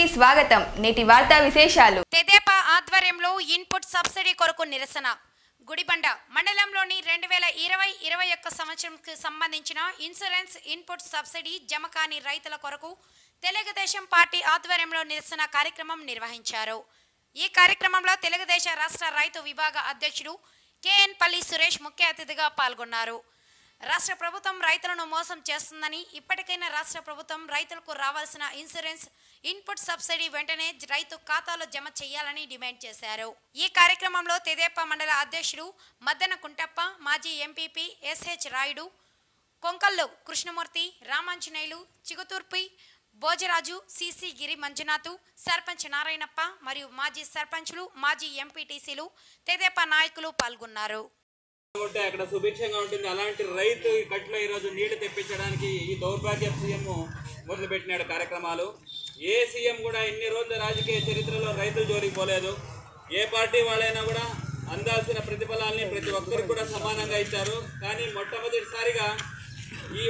స్వాగతం. నేటి వార్తా విశేషాలు. తెదేపా ఆధ్వర్యంలో ఇన్పుట్ సబ్సిడీ కొరకు నిరసన. గుడిబండ మండలంలోని 2020-21 సంవత్సరంకి సంబంధించిన ఇన్సూరెన్స్ ఇన్పుట్ సబ్సిడీ జమ కాని రైతుల కొరకు తెలుగుదేశం పార్టీ ఆధ్వర్యంలో నిరసన కార్యక్రమం నిర్వహించారు. ఈ కార్యక్రమంలో తెలుగుదేశం రాష్ట్ర రైతు విభాగ అధ్యక్షుడు కేఎన్ పల్లి సురేష్ ముఖ్య అతిథిగా పాల్గొన్నారు. రాష్ట్ర ప్రభుత్వం రైతులను మోసం చేస్తుందని, ఇప్పటికైనా రాష్ట్ర ప్రభుత్వం రైతులకు రావాల్సిన ఇన్సూరెన్స్ ఇన్పుట్ సబ్సిడీ వెంటనే రైతు ఖాతాలో జమ చేయాలని డిమాండ్ చేశారు. ఈ కార్యక్రమంలో తెదేపా మండల అధ్యక్షుడు మద్దన కుంటప్ప, మాజీ MPP SH Rayudu, Konkallu Krishnamurthy, Ramanjaneyulu, Chiguturpi Bhojaraju, CC Giri Manjunath, sarpanch Narayanappa మరియు మాజీ సర్పంచ్లు, మాజీ ఎంపీటీసీలు, తెదేపా నాయకులు పాల్గొన్నారు. అక్కడ సుభిక్షంగా ఉంటుంది. అలాంటి రైతు కట్లో ఈరోజు నీళ్లు తెప్పించడానికి ఈ దౌర్భాగ్య సీఎం మొదలుపెట్టినాడు కార్యక్రమాలు. ఏ సీఎం కూడా ఇన్ని రోజుల రాజకీయ చరిత్రలో రైతుల జోలికి పోలేదు. ఏ పార్టీ వాళ్ళైనా కూడా అందాల్సిన ప్రతిఫలాల్ని ప్రతి ఒక్కరికి కూడా సమానంగా ఇచ్చారు. కానీ మొట్టమొదటిసారిగా ఈ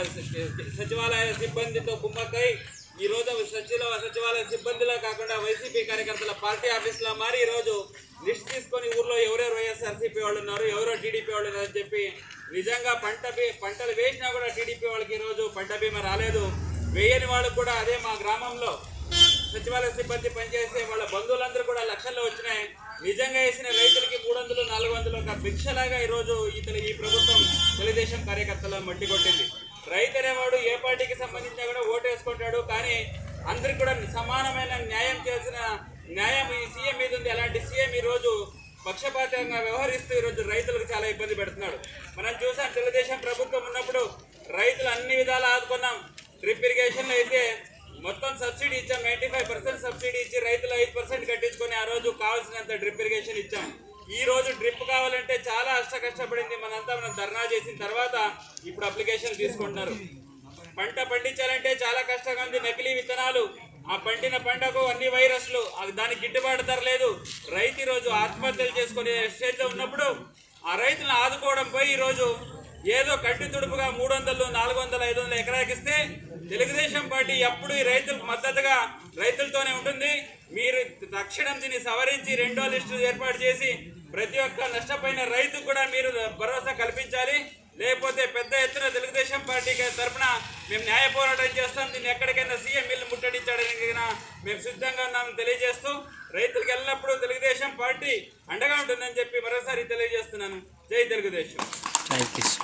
సచివాలయ సిబ్బందితో కుమ్మక్కై ఈరోజు సచివాలయ సిబ్బందిలో కాకుండా వైసీపీ కార్యకర్తల పార్టీ ఆఫీసులో మారి ఈరోజు లిస్ట్ తీసుకొని ఊర్లో ఎవరెవరు వైఎస్ఆర్సీపీ వాళ్ళు ఉన్నారు, ఎవరో టీడీపీ వాళ్ళు ఉన్నారని చెప్పి నిజంగా పంటలు వేసినా కూడా టీడీపీ వాళ్ళకి ఈరోజు పంట బీమా రాలేదు. వేయని వాళ్ళకు కూడా అదే మా గ్రామంలో సచివాలయ సిబ్బంది పనిచేసే వాళ్ళ బంధువులందరూ కూడా లక్షల్లో వచ్చినాయి. నిజంగా వేసిన రైతులకి 300, 400 ఒక భిక్షలాగా ఈరోజు ఈ ప్రభుత్వం తెలుగుదేశం కార్యకర్తల మట్టి కొట్టింది. రైతు అనేవాడు ఏ పార్టీకి సంబంధించినా కూడా ఓటు వేసుకుంటాడు. కానీ అందరికి కూడా సమానమైన న్యాయం చేసిన న్యాయం ఈ సీఎం మీద ఉంది. అలాంటి సీఎం ఈరోజు పక్షపాతంగా వ్యవహరిస్తూ ఈరోజు రైతులకు చాలా ఇబ్బంది పెడుతున్నాడు. మనం చూసాం, తెలుగుదేశం ప్రభుత్వం ఉన్నప్పుడు రైతులు అన్ని విధాలు ఆదుకున్నాం. డ్రిప్ ఇరిగేషన్లో అయితే మొత్తం సబ్సిడీ ఇచ్చాం. 95% సబ్సిడీ ఇచ్చి రైతులు 5% కట్టించుకొని ఆ రోజు కావాల్సినంత డ్రిప్ ఇరిగేషన్ ఇచ్చాం. ఈ రోజు డ్రిప్ కావాలంటే చాలా కష్టపడింది. మనం ధర్నా చేసిన తర్వాత ఇప్పుడు అప్లికేషన్ తీసుకుంటున్నారు. పంట పండించాలంటే చాలా కష్టంగా ఉంది. నకిలీ విత్తనాలు, ఆ పండిన పంటకు అన్ని వైరస్లు, దానికి గిట్టుబాటు ధర లేదు. రైతు ఈరోజు ఆత్మహత్యలు చేసుకునే స్టేజ్లో ఉన్నప్పుడు ఆ రైతులను ఆదుకోవడం పోయి ఈరోజు ఏదో కట్టి తుడుపుగా 300, 400, 500 ఎకరాకిస్తే తెలుగుదేశం పార్టీ ఎప్పుడు ఈ రైతులకు మద్దతుగా రైతులతోనే ఉంటుంది. మీరు తక్షణం దీన్ని సవరించి 2వ లిస్టు ఏర్పాటు చేసి ప్రతి ఒక్క నష్టపోయిన రైతుకు కూడా మీరు భరోసా కల్పించాలి. లేకపోతే పెద్ద ఎత్తున తెలుగుదేశం పార్టీ తరఫున మేము న్యాయ పోరాటం చేస్తాం. దీన్ని ఎక్కడికైనా సీఎం ఇల్లు ముట్టడించడానికి మేము సిద్ధంగా ఉన్నామని తెలియజేస్తూ రైతులకు ఎల్లప్పుడూ తెలుగుదేశం పార్టీ అండగా ఉంటుందని చెప్పి మరోసారి తెలియజేస్తున్నాను. జై తెలుగుదేశం.